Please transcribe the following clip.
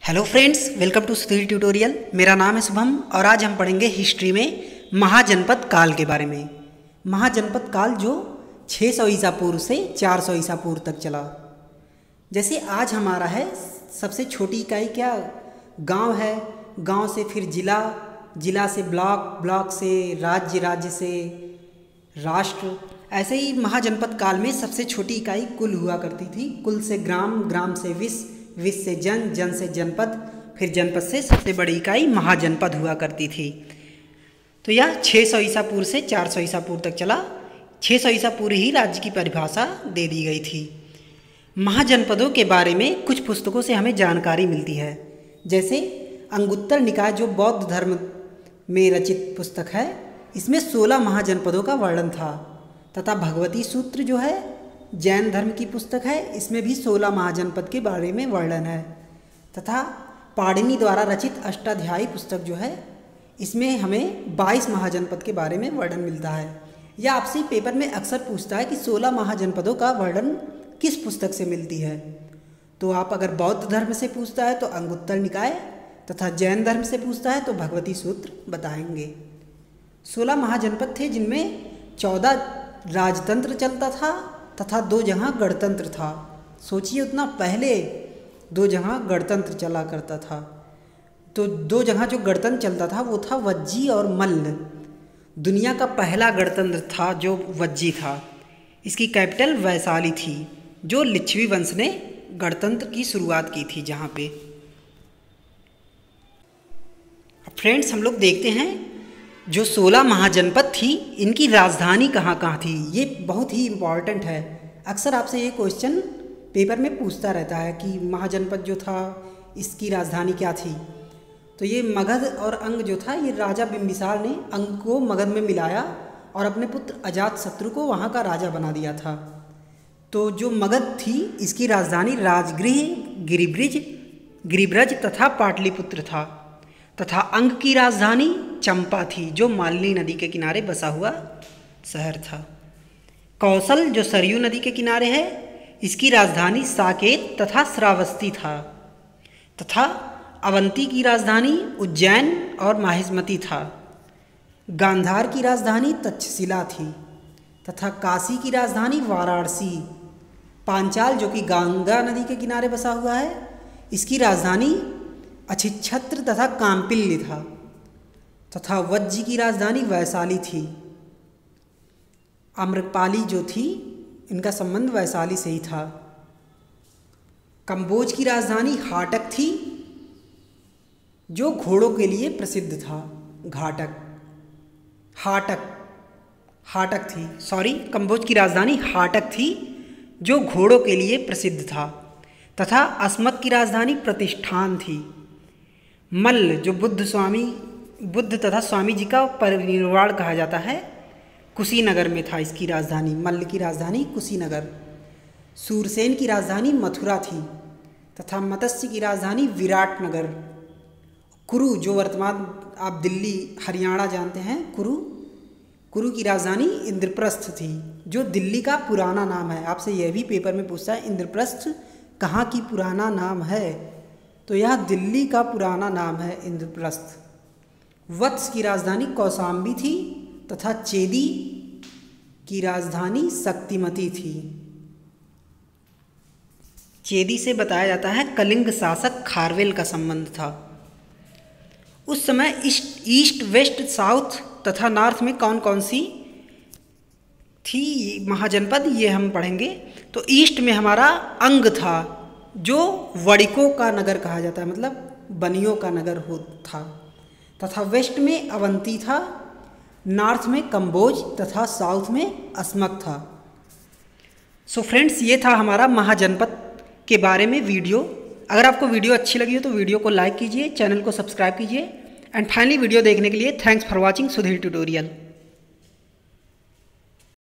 Hello friends, welcome to Sudhir tutorial. मेरा नाम है शुभम और आज हम पढ़ेंगे हिस्ट्री में महाजनपद काल के बारे में। महाजनपद काल जो 600 ईसा पूर्व से 400 ईसा पूर्व तक चला। जैसे आज हमारा है सबसे छोटी इकाई क्या गांव है, गांव से फिर जिला, जिला से ब्लॉक, ब्लॉक से राज्य, राज्य से राष्ट्र। ऐसे ही महाजनपद काल में सबसे छोटी इकाई कुल हुआ करती थी। कुल से ग्राम, ग्राम से विश्व, विश्व से जन, जन से जनपद, फिर जनपद से सबसे बड़ी इकाई महाजनपद हुआ करती थी। तो यह 600 ईसा पूर्व से 400 ईसा पूर्व तक चला। 600 ईसा पूर्व ही राज्य की परिभाषा दे दी गई थी। महाजनपदों के बारे में कुछ पुस्तकों से हमें जानकारी मिलती है। जैसे अंगुत्तर निकाय जो बौद्ध धर्म में रचित पुस्तक है, इसमें 16 महाजनपदों का वर्णन था। तथा भगवती सूत्र जो है जैन धर्म की पुस्तक है, इसमें भी 16 महाजनपद के बारे में वर्णन है। तथा पाणिनि द्वारा रचित अष्टाध्यायी पुस्तक जो है, इसमें हमें 22 महाजनपद के बारे में वर्णन मिलता है। यह आपसे पेपर में अक्सर पूछता है कि 16 महाजनपदों का वर्णन किस पुस्तक से मिलती है। तो आप अगर बौद्ध धर्म से पूछता है तो अंगुत्तर निकाय, तथा जैन धर्म से पूछता है तो भगवती सूत्र बताएंगे। 16 महाजनपद थे जिनमें 14 राजतंत्र चलता था तथा 2 जगह गणतंत्र था। सोचिए, उतना पहले 2 जगह गणतंत्र चला करता था। तो 2 जगह जो गणतंत्र चलता था वो था वज्जी और मल्ल। दुनिया का पहला गणतंत्र था जो वज्जी था। इसकी कैपिटल वैशाली थी, जो लिच्छवी वंश ने गणतंत्र की शुरुआत की थी जहाँ पे। फ्रेंड्स, हम लोग देखते हैं जो 16 महाजनपद थी, इनकी राजधानी कहाँ कहाँ थी। ये बहुत ही इम्पॉर्टेंट है। अक्सर आपसे ये क्वेश्चन पेपर में पूछता रहता है कि महाजनपद जो था इसकी राजधानी क्या थी। तो ये मगध और अंग जो था, ये राजा बिंबिसार ने अंग को मगध में मिलाया और अपने पुत्र अजातशत्रु को वहाँ का राजा बना दिया था। तो जो मगध थी इसकी राजधानी राजगृह, गिरिब्रज तथा पाटलिपुत्र था। तथा अंग की राजधानी चंपा थी, जो मालिनी नदी के किनारे बसा हुआ शहर था। कौशल जो सरयू नदी के किनारे है, इसकी राजधानी साकेत तथा श्रावस्ती था। तथा अवंती की राजधानी उज्जैन और माहिष्मती था। गांधार की राजधानी तक्षशिला थी। तथा काशी की राजधानी वाराणसी। पांचाल जो कि गंगा नदी के किनारे बसा हुआ है, इसकी राजधानी अछिछत्र तथा काम्पिल्य था। तथा वज्जी की राजधानी वैशाली थी। आम्रपाली जो थी, इनका संबंध वैशाली से ही था। कंबोज की राजधानी हाटक थी, जो घोड़ों के लिए प्रसिद्ध था। कंबोज की राजधानी हाटक थी, जो घोड़ों के लिए प्रसिद्ध था। तथा अस्मक की राजधानी प्रतिष्ठान थी। मल्ल जो बुद्ध तथा स्वामी जी का परिनिर्वाण कहा जाता है, कुशीनगर में था इसकी राजधानी। मल्ल की राजधानी कुशीनगर। सूरसेन की राजधानी मथुरा थी। तथा मत्स्य की राजधानी विराटनगर। कुरु जो वर्तमान आप दिल्ली हरियाणा जानते हैं, कुरु की राजधानी इंद्रप्रस्थ थी, जो दिल्ली का पुराना नाम है। आपसे यह भी पेपर में पूछता है इंद्रप्रस्थ कहाँ की पुराना नाम है, तो यह दिल्ली का पुराना नाम है इंद्रप्रस्थ। वत्स की राजधानी कौशाम्बी थी। तथा चेदी की राजधानी शक्तिमती थी। चेदी से बताया जाता है कलिंग शासक खारवेल का संबंध था। उस समय ईस्ट, वेस्ट, साउथ तथा नॉर्थ में कौन कौन सी थी महाजनपद, ये हम पढ़ेंगे। तो ईस्ट में हमारा अंग था, जो वणिकों का नगर कहा जाता है, मतलब बनियों का नगर था। तथा वेस्ट में अवंती था। नॉर्थ में कंबोज तथा साउथ में अस्मक था। सो फ्रेंड्स, ये था हमारा महाजनपद के बारे में वीडियो। अगर आपको वीडियो अच्छी लगी हो तो वीडियो को लाइक कीजिए, चैनल को सब्सक्राइब कीजिए। एंड फाइनली वीडियो देखने के लिए thanks for watching Sudhir tutorial.